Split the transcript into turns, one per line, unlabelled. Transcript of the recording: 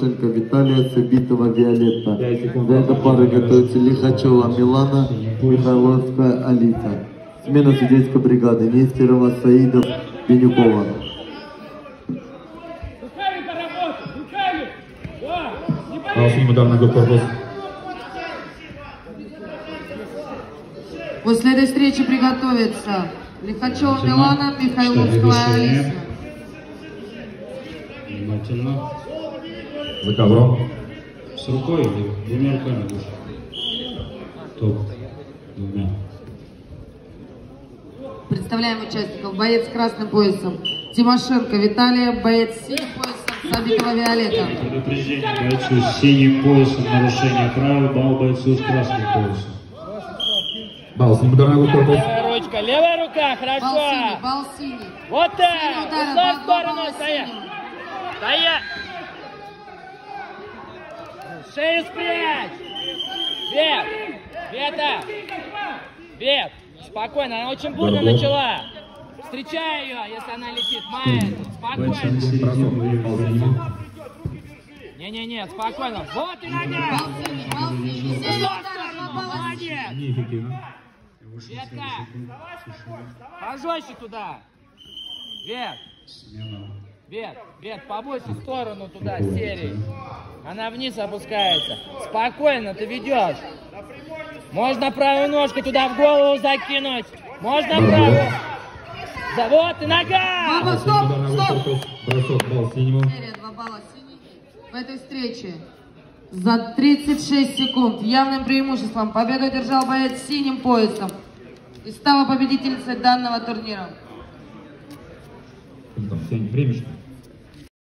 Тимошенко Виталия, Сабитова Виолетта. Для этой пары готовится Лихачева Милана, Михайловская Алиса. Смена судейской бригады: Нестерова, Саидов, Бенюкова.
После этой встречи приготовится Лихачева Милана, Михайловская Алиса.
Внимательно.
За ковром.
С рукой или двумя руками лучше? Топ. Двумя.
Представляем участников. Боец с красным поясом Тимошенко Виталия, боец с синим поясом Сабитова Виолетта.
Предупреждение бойцу с синим поясом, нарушение правил, балл бойцу с красным поясом.
Бал синий, ударный корпус.
Левая ручка, левая рука, хорошо.
Бал синий.
Вот так.
Удары,
Ушла в
бал
сторону, стоять.
синий.
Стоять. Шею спрячь. Вверх. Вета. Вверх. Спокойно, она очень бурно начала. Встречай ее, если она летит. Майя, спокойно. Не-не-не, спокойно. Вот и нога. Молодец.
Неэффективно.
Ветка. Пожестче туда. Вверх. Вверх. Вверх. Побольше в сторону туда, серии. Она вниз опускается. Спокойно ты ведешь. Можно правую ножку туда в голову закинуть. Можно правую. Вот и нога.
Мама, стоп.
Бросок, бал синему.
Серия 2 балла синий. В этой встрече за 36 секунд явным преимуществом победу одержал боец с синим поясом и стала победительницей данного турнира.
Время что?